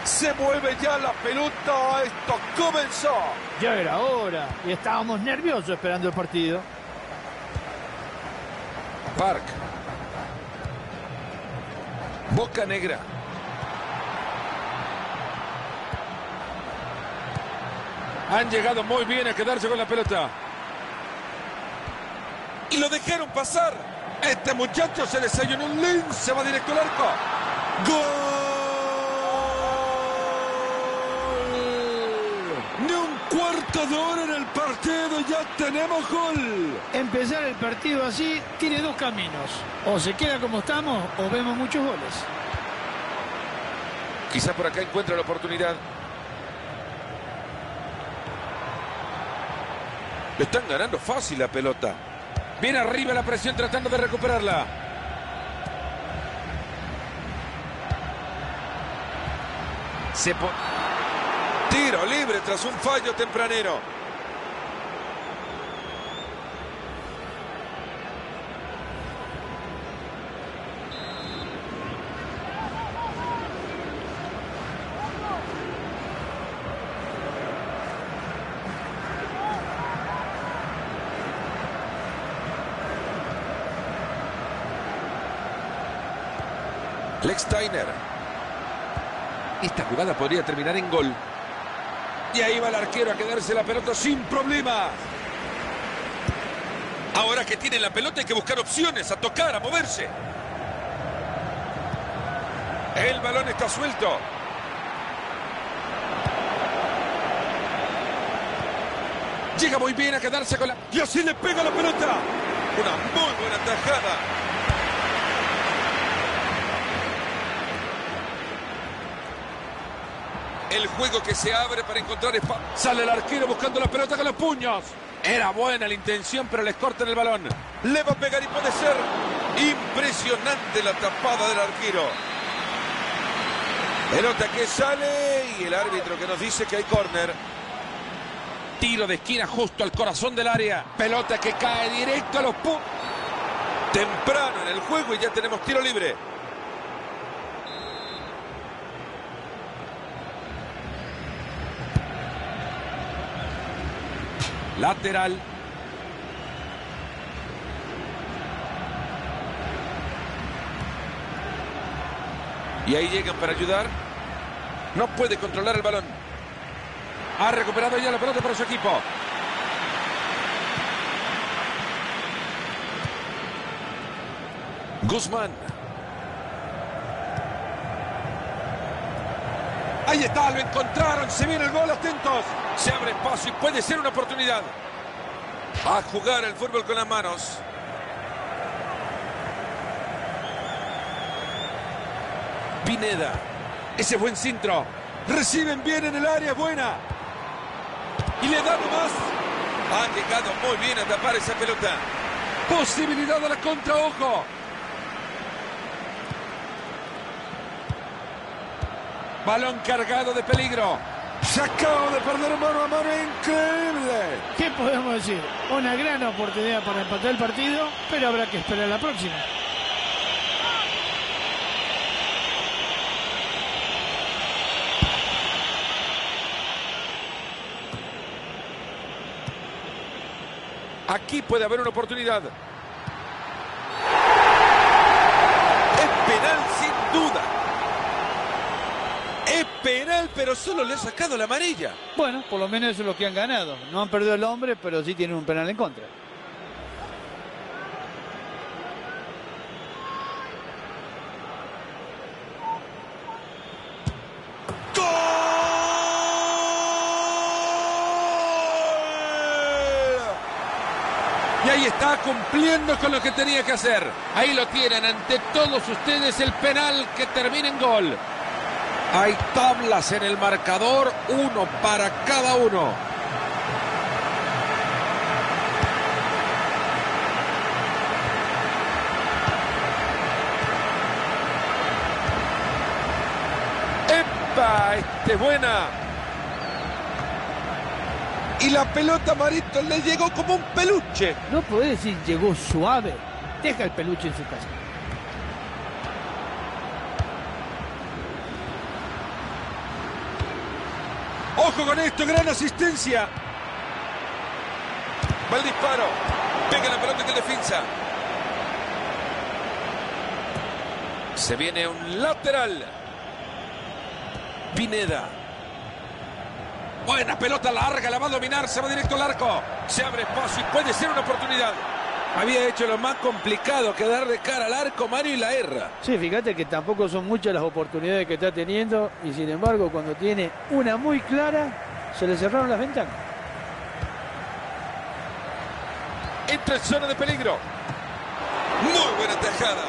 Se mueve ya la pelota. Esto comenzó. Ya era hora y estábamos nerviosos esperando el partido. Park. Boca Negra. Han llegado muy bien a quedarse con la pelota. Y lo dejaron pasar. Este muchacho se desayunó un lince. Se va directo al arco. ¡Gol! Ni un cuarto de hora en el partido. Ya tenemos gol. Empezar el partido así tiene dos caminos. O se queda como estamos o vemos muchos goles. Quizá por acá encuentra la oportunidad. Le están ganando fácil la pelota. Viene arriba la presión tratando de recuperarla. Tiro libre tras un fallo tempranero. Lex Steiner. Esta jugada podría terminar en gol. Y ahí va el arquero a quedarse la pelota sin problema. Ahora que tiene la pelota hay que buscar opciones, a tocar, a moverse. El balón está suelto. Llega muy bien a quedarse con la... Y así le pega la pelota. Una muy buena tajada. El juego que se abre para encontrar espacio. Sale el arquero buscando la pelota con los puños. Era buena la intención, pero les cortan el balón. Le va a pegar y puede ser impresionante la tapada del arquero. Pelota que sale y el árbitro que nos dice que hay córner. Tiro de esquina justo al corazón del área. Pelota que cae directo a los puntos. Temprano en el juego y ya tenemos tiro libre. Lateral. Y ahí llegan para ayudar. No puede controlar el balón. Ha recuperado ya la pelota para su equipo. Guzmán. Ahí está, lo encontraron. Se viene el gol, atentos. Se abre espacio y puede ser una oportunidad. A jugar el fútbol con las manos. Pineda. Ese buen centro. Reciben bien en el área, buena. Y le dan más. Ha llegado muy bien a tapar esa pelota. Posibilidad de la contra, ojo. Balón cargado de peligro. Se acaba de perder mano a mano, increíble. ¿Qué podemos decir? Una gran oportunidad para empatar el partido, pero habrá que esperar la próxima. Aquí puede haber una oportunidad. Es penal sin duda. Es penal, pero solo le ha sacado la amarilla. Bueno, por lo menos eso es lo que han ganado. No han perdido el hombre, pero sí tienen un penal en contra. ¡Gol! Y ahí está cumpliendo con lo que tenía que hacer. Ahí lo tienen ante todos ustedes, el penal que termina en gol. Hay tablas en el marcador, uno para cada uno. ¡Epa! ¡Este es buena! Y la pelota, Marito, le llegó como un peluche. No podés decir llegó suave. Deja el peluche en su casa. Ojo con esto, gran asistencia. Va el disparo. Pega la pelota en el defensa. Se viene un lateral. Pineda. Buena pelota larga, la va a dominar, se va directo al arco. Se abre espacio y puede ser una oportunidad. Había hecho lo más complicado que dar de cara al arco, Mario, y la erra. Sí, fíjate que tampoco son muchas las oportunidades que está teniendo y sin embargo cuando tiene una muy clara se le cerraron las ventanas. Entra en zona de peligro. Muy buena tajada.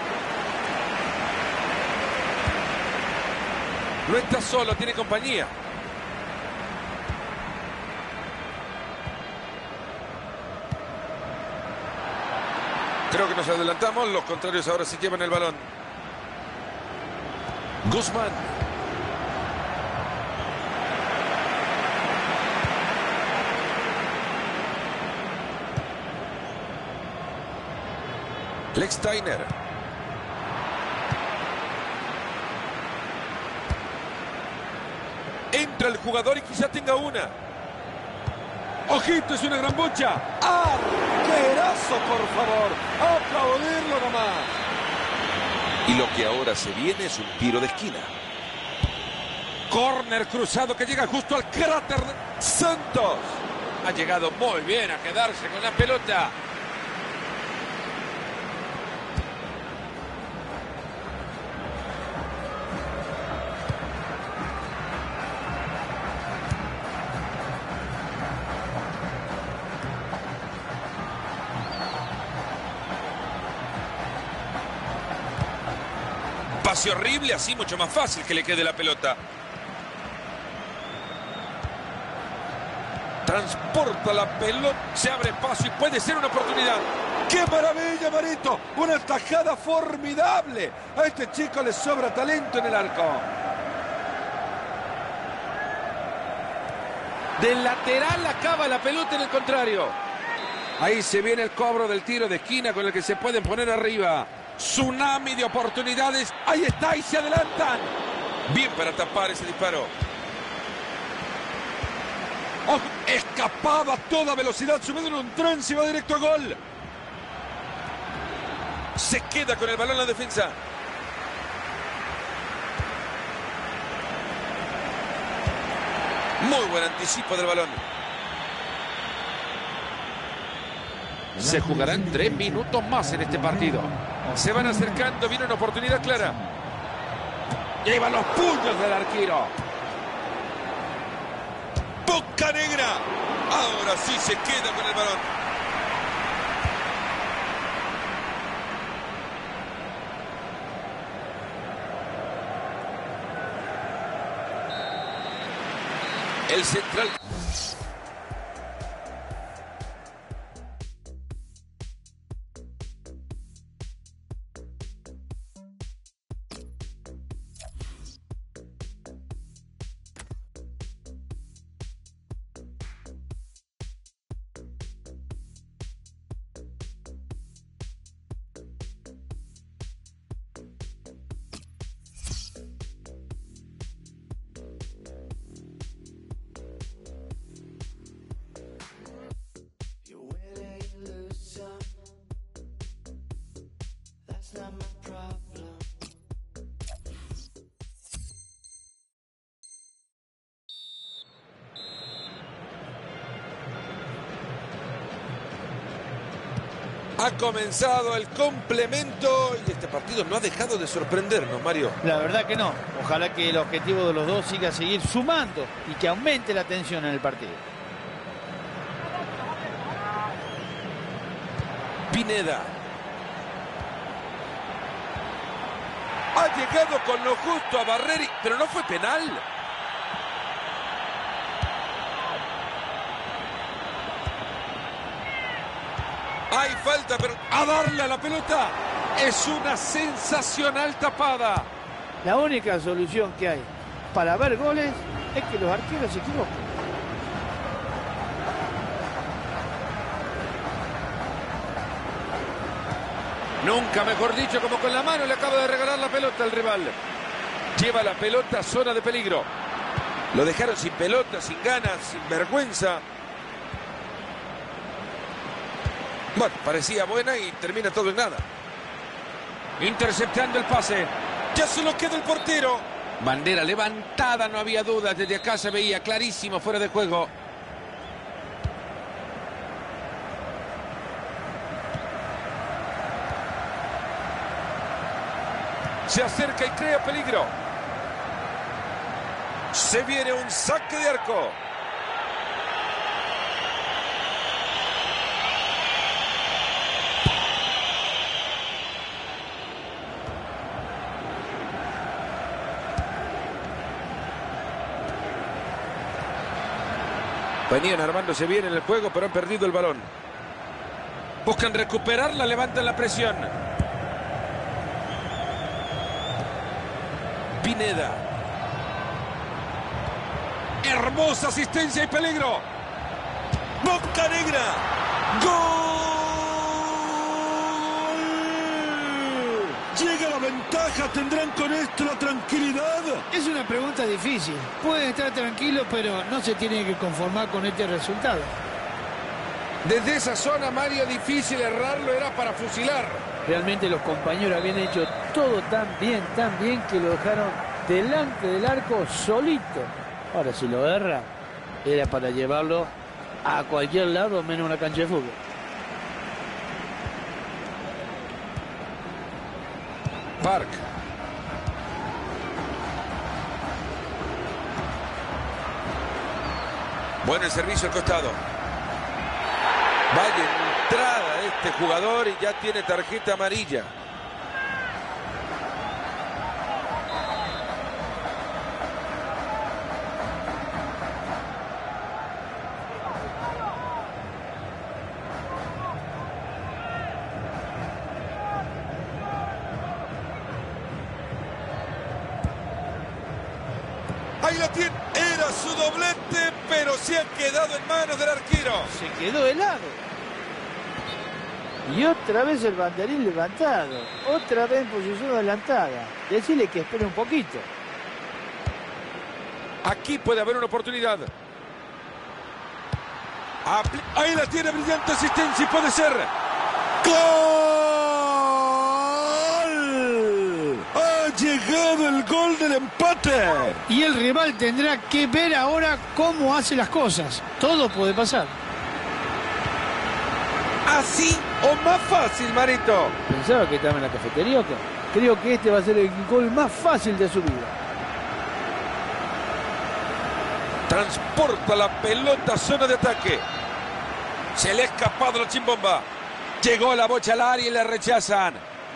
No está solo, tiene compañía. Creo que nos adelantamos. Los contrarios ahora sí llevan el balón. Guzmán. Lex Steiner. Entra el jugador y quizá tenga una. ¡Ojito! Es una gran bocha. ¡Arquerazo, por favor! ¡Aplaudirlo nomás! Y lo que ahora se viene es un tiro de esquina. Córner cruzado que llega justo al cráter de Santos. Ha llegado muy bien a quedarse con la pelota. Pase horrible, así mucho más fácil que le quede la pelota. Transporta la pelota, se abre paso y puede ser una oportunidad. ¡Qué maravilla, Marito! Una tajada formidable. A este chico le sobra talento en el arco. Del lateral acaba la pelota en el contrario. Ahí se viene el cobro del tiro de esquina con el que se pueden poner arriba. Tsunami de oportunidades. Ahí está y se adelantan. Bien para tapar ese disparo. Oh, escapaba a toda velocidad, subiendo en un trance y va directo a gol. Se queda con el balón en la defensa. Muy buen anticipo del balón. Se jugarán 3 minutos más en este partido. Se van acercando, viene una oportunidad clara. Lleva los puños del arquero. Boca Negra. Ahora sí se queda con el balón. El central. Ha comenzado el complemento y este partido no ha dejado de sorprendernos, Mario. La verdad que no. Ojalá que el objetivo de los dos siga seguir sumando y que aumente la tensión en el partido. Pineda. Ha llegado con lo justo a Barreri, pero no fue penal. Hay falta, pero a darle a la pelota. Es una sensacional tapada. La única solución que hay para ver goles es que los arqueros se equivoquen. Nunca mejor dicho, como con la mano le acaba de regalar la pelota al rival. Lleva la pelota a zona de peligro. Lo dejaron sin pelota, sin ganas, sin vergüenza. Bueno, parecía buena y termina todo en nada. Interceptando el pase. Ya solo queda el portero. Bandera levantada, no había dudas. Desde acá se veía clarísimo, fuera de juego. Se acerca y crea peligro. Se viene un saque de arco. Venían armándose bien en el juego, pero han perdido el balón. Buscan recuperarla, levantan la presión. Pineda. Hermosa asistencia y peligro. Boca Negra. ¡Gol! Llega la ventaja. ¿Tendrán con esto la tranquilidad? Es una pregunta difícil. Pueden estar tranquilos, pero no se tienen que conformar con este resultado. Desde esa zona, Mario, difícil errarlo, era para fusilar. Realmente los compañeros habían hecho todo tan bien que lo dejaron delante del arco solito. Ahora, si lo erra, era para llevarlo a cualquier lado menos una cancha de fútbol. Park. Bueno el servicio al costado. Vaya entrada de este jugador y ya tiene tarjeta amarilla. Ahí la tiene. Era su doblete, pero se ha quedado en manos del arquero. Se quedó helado. Y otra vez el banderín levantado. Otra vez en posición adelantada. Decirle que espere un poquito. Aquí puede haber una oportunidad. Ahí la tiene, brillante asistencia y puede ser. ¡Gol! Ha llegado el gol del empate. Y el rival tendrá que ver ahora cómo hace las cosas. Todo puede pasar. ¿Así o más fácil, Marito? ¿Pensaba que estaba en la cafetería o qué? Creo que este va a ser el gol más fácil de su vida. Transporta la pelota a zona de ataque. Se le ha escapado la chimbomba. Llegó la bocha al área y la rechazan.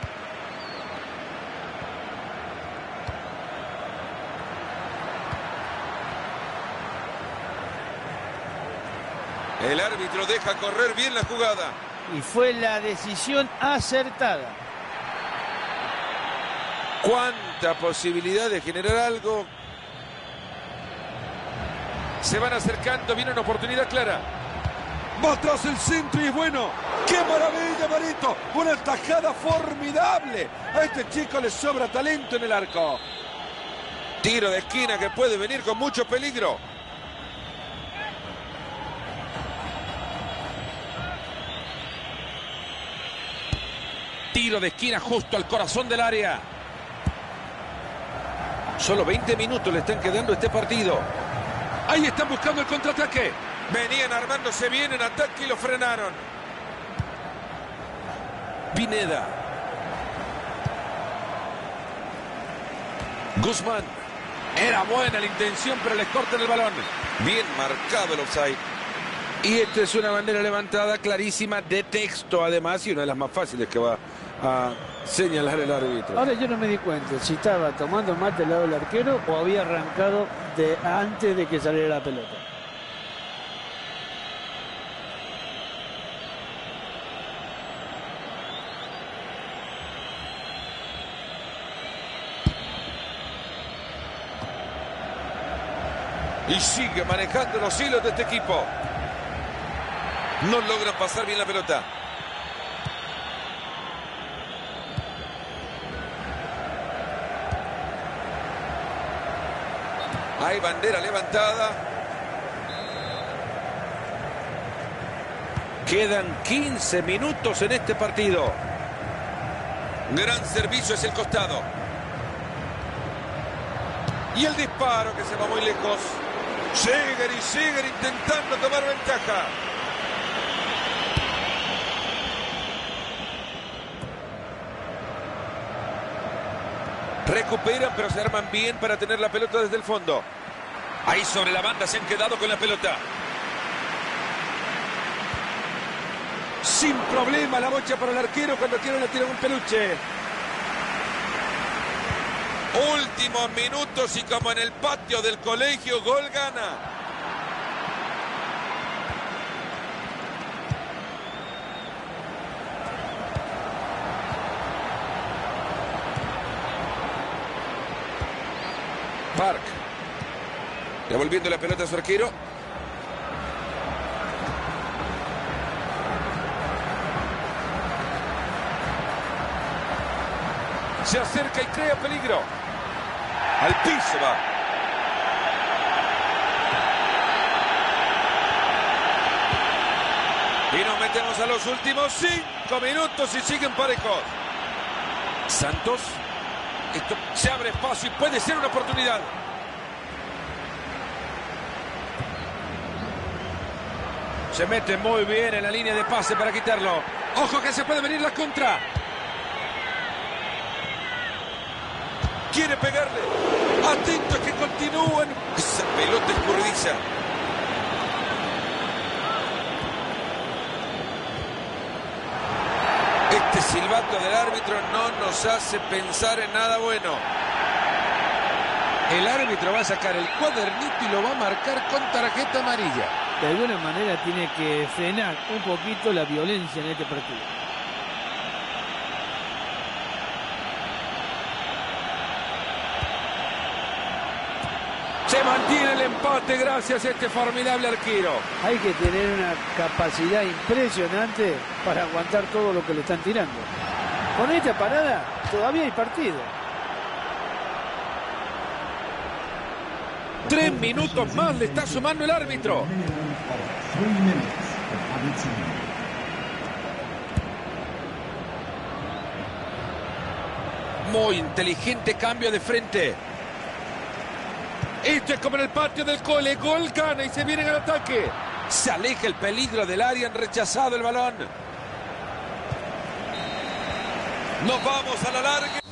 El árbitro deja correr bien la jugada. Y fue la decisión acertada. ¿Cuánta posibilidad de generar algo? Se van acercando, viene una oportunidad clara. Va atrás el centro y es bueno. ¡Qué maravilla, Marito! Una tajada formidable. A este chico le sobra talento en el arco. Tiro de esquina que puede venir con mucho peligro. Tiro de esquina justo al corazón del área. Solo 20 minutos le están quedando a este partido. Ahí están buscando el contraataque. Venían armándose bien en ataque y lo frenaron. Pineda. Guzmán. Era buena la intención, pero les cortan el balón. Bien marcado el offside. Y esta es una bandera levantada clarísima de texto, además, y una de las más fáciles que va a señalar el árbitro. Ahora yo no me di cuenta si estaba tomando mate al lado del arquero o había arrancado antes de que saliera la pelota. Y sigue manejando los hilos de este equipo. No logran pasar bien la pelota. Hay bandera levantada. Quedan 15 minutos en este partido. Gran servicio es el costado. Y el disparo que se va muy lejos. Siguen intentando tomar ventaja. Recuperan, pero se arman bien para tener la pelota desde el fondo. Ahí sobre la banda se han quedado con la pelota. Sin problema la bocha para el arquero cuando le tiran un peluche. Últimos minutos y como en el patio del colegio, gol gana. Park. Devolviendo la pelota a su arquero. Se acerca y crea peligro. Al piso va. Y nos metemos a los últimos 5 minutos y siguen parejos. Santos. Esto se abre espacio y puede ser una oportunidad. Se mete muy bien en la línea de pase para quitarlo. Ojo que se puede venir la contra. Quiere pegarle. Atentos que continúen. Esa pelota escurridiza. Este silbato del árbitro no nos hace pensar en nada bueno. El árbitro va a sacar el cuadernito y lo va a marcar con tarjeta amarilla. De alguna manera tiene que frenar un poquito la violencia en este partido. Se mantiene el empate gracias a este formidable arquero. Hay que tener una capacidad impresionante para aguantar todo lo que le están tirando. Con esta parada todavía hay partido. 3 minutos más le está sumando el árbitro. Muy inteligente cambio de frente. Esto es como en el patio del cole. Gol gana y se viene al ataque. Se aleja el peligro del área. Han rechazado el balón. Nos vamos a la larga.